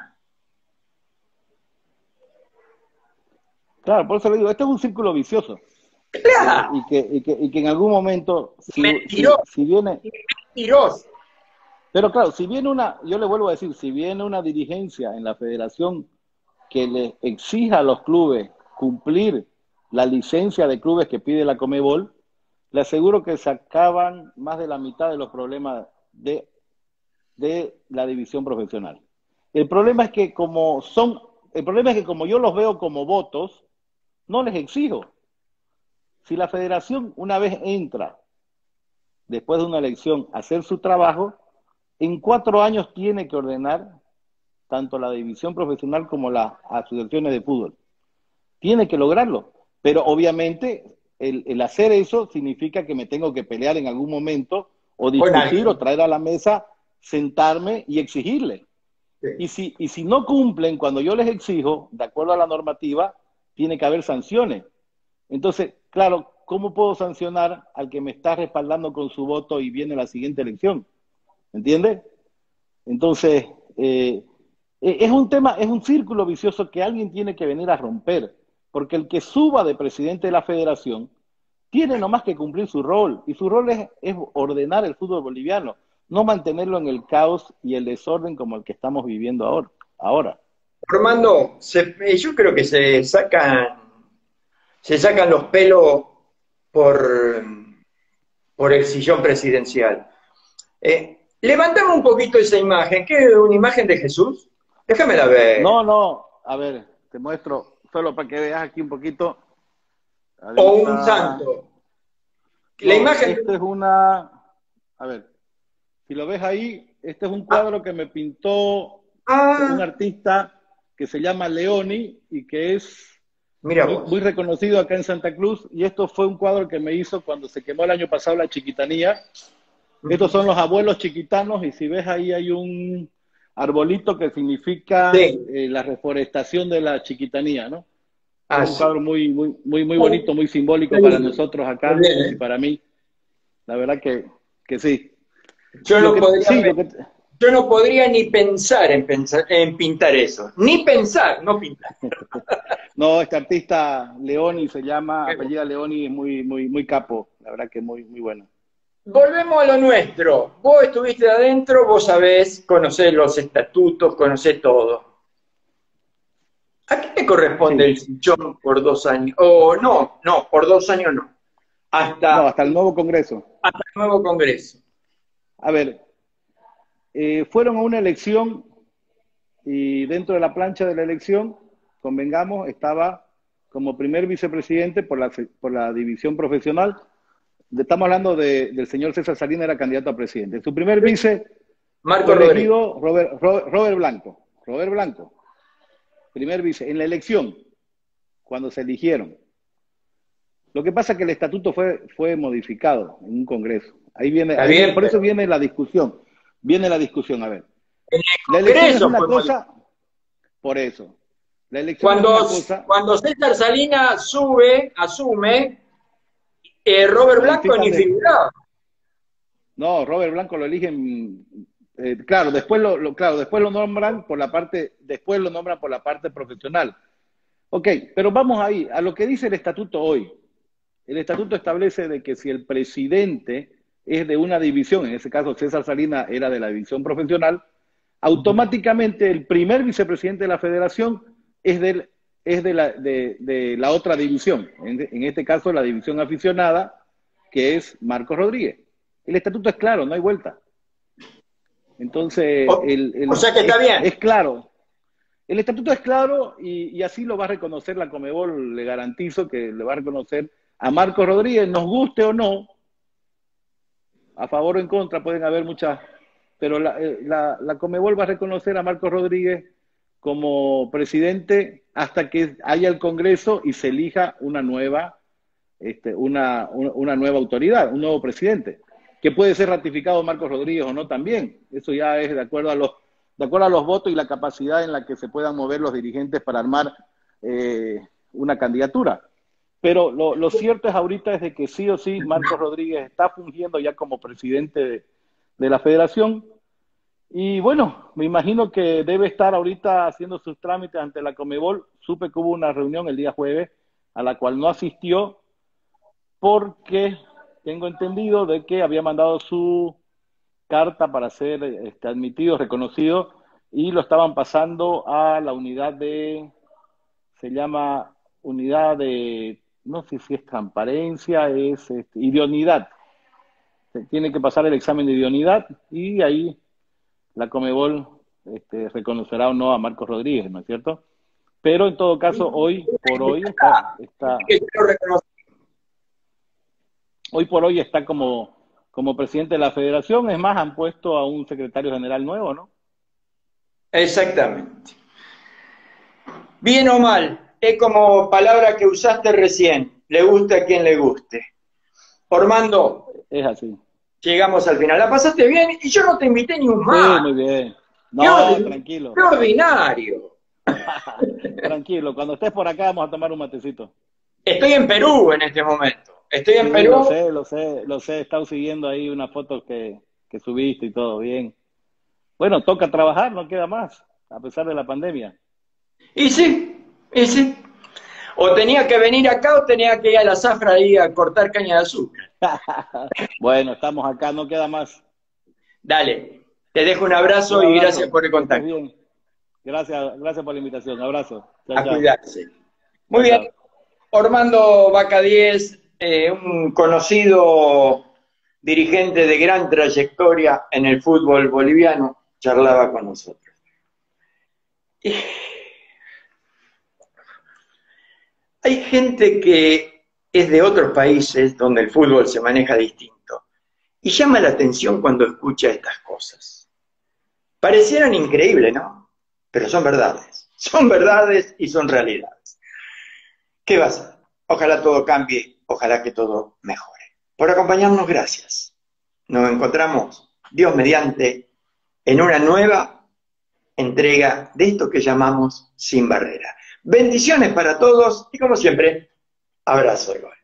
Claro, por eso le digo, este es un círculo vicioso. Claro. Y que en algún momento, si viene... Mentiroso. Pero claro, si viene yo le vuelvo a decir, si viene una dirigencia en la federación que le exija a los clubes cumplir la licencia de clubes que pide la Conmebol, le aseguro que se acaban más de la mitad de los problemas de la división profesional. El problema es que como yo los veo como votos, no les exijo. Si la federación una vez entra, después de una elección, a hacer su trabajo, en 4 años tiene que ordenar tanto la división profesional como las asociaciones de fútbol. Tiene que lograrlo. Pero obviamente el hacer eso significa que me tengo que pelear en algún momento o discutir o traer a la mesa, sentarme y exigirle. Sí. Y si no cumplen cuando yo les exijo, de acuerdo a la normativa, tiene que haber sanciones. Entonces, claro, ¿cómo puedo sancionar al que me está respaldando con su voto y viene la siguiente elección? ¿Entiende? Entonces, es un círculo vicioso que alguien tiene que venir a romper, porque el que suba de presidente de la federación tiene nomás que cumplir su rol, y su rol es ordenar el fútbol boliviano, no mantenerlo en el caos y el desorden como el que estamos viviendo ahora. Armando, yo creo que se sacan los pelos por el sillón presidencial. Levantame un poquito esa imagen. ¿Qué es una imagen de Jesús? Déjamela ver. No, a ver, te muestro, solo para que veas aquí un poquito. O un santo. La imagen... Esta es una... A ver, si lo ves ahí, este es un cuadro que me pintó un artista que se llama Leoni y que es muy reconocido acá en Santa Cruz, y esto fue un cuadro que me hizo cuando se quemó el año pasado la Chiquitanía. Estos son los abuelos chiquitanos, y si ves ahí hay un arbolito que significa la reforestación de la Chiquitanía, ¿no? Es un cuadro muy bonito, muy simbólico para nosotros acá y para mí. La verdad que sí. Yo no podría ni pensar en pintar eso. Ni pensar, no pintar. No, este artista Leoni se llama, apellida Leoni, es muy capo. La verdad que muy bueno. Volvemos a lo nuestro. Vos estuviste adentro, vos sabés, conocés los estatutos, conocés todo. ¿A qué le corresponde el sillón por 2 años? No, por 2 años no. Hasta el nuevo Congreso. Hasta el nuevo Congreso. A ver, fueron a una elección y dentro de la plancha de la elección, convengamos, estaba como primer vicepresidente por la división profesional. Estamos hablando del señor César Salinas, era candidato a presidente. Su primer vice Marco fue Rodríguez. elegido Robert Blanco. Robert Blanco, primer vice, en la elección, cuando se eligieron. Lo que pasa es que el estatuto fue modificado en un congreso. Está bien, Por eso viene la discusión. Viene la discusión, a ver. en La el elección es Congreso una fue cosa, por eso. La elección es una cosa. cuando César Salinas asume, Robert Blanco modifican ni de. figuraba. No, Robert Blanco lo eligen. Claro, después después lo nombran por la parte, profesional. Ok, pero vamos ahí, a lo que dice el estatuto hoy. El estatuto establece de que si el presidente es de una división, en ese caso César Salinas era de la división profesional, automáticamente el primer vicepresidente de la federación es de la otra división, en este caso la división aficionada, que es Marcos Rodríguez. El estatuto es claro, no hay vuelta. Entonces, O sea que está bien. es claro. El estatuto es claro y así lo va a reconocer la Conmebol, le garantizo que le va a reconocer a Marcos Rodríguez, nos guste o no, a favor o en contra, pueden haber muchas, pero la Conmebol va a reconocer a Marcos Rodríguez como presidente hasta que haya el Congreso y se elija una nueva autoridad, un nuevo presidente, que puede ser ratificado Marcos Rodríguez o no también. Eso ya es de acuerdo a los votos y la capacidad en la que se puedan mover los dirigentes para armar una candidatura. Pero lo cierto es ahorita es de que sí o sí Marcos Rodríguez está fungiendo ya como presidente de la federación. Y bueno, me imagino que debe estar ahorita haciendo sus trámites ante la Conmebol. Supe que hubo una reunión el día jueves a la cual no asistió porque tengo entendido de que había mandado su carta para ser admitido, reconocido, y lo estaban pasando a la se llama unidad de, no sé si es transparencia, es idoneidad. Se tiene que pasar el examen de idoneidad y ahí la Conmebol reconocerá o no a Marcos Rodríguez, ¿no es cierto? Pero en todo caso, hoy por hoy está como presidente de la federación. Es más, han puesto a un secretario general nuevo, ¿no? Exactamente. Bien o mal, es como palabra que usaste recién, le guste a quien le guste. Ormando, es así. Llegamos al final. ¿La pasaste bien? Y yo no te invité ni un más. Sí, muy bien. No, tranquilo. ¡Qué ordinario! Tranquilo, cuando estés por acá vamos a tomar un matecito. Estoy en Perú en este momento. Estoy en Perú. Lo sé. He estado siguiendo ahí unas fotos que subiste y todo bien. Bueno, toca trabajar, no queda más, a pesar de la pandemia. Y sí. O tenía que venir acá o tenía que ir a la zafra ahí a cortar caña de azúcar. Bueno, estamos acá, no queda más. Dale, te dejo un abrazo y gracias por el contacto. Bien. Gracias por la invitación. Abrazo. Chao, a cuidarse. Muy bien. Chao. Ormando Vaca 10, un conocido dirigente de gran trayectoria en el fútbol boliviano, charlaba con nosotros. Hay gente que es de otros países donde el fútbol se maneja distinto y llama la atención cuando escucha estas cosas. Parecieran increíbles, ¿no? Pero son verdades. Son verdades y son realidades. ¿Qué va a hacer? Ojalá todo cambie, ojalá que todo mejore. Por acompañarnos, gracias. Nos encontramos, Dios mediante, en una nueva entrega de esto que llamamos Sin Barrera. Bendiciones para todos y como siempre, abrazo de gol.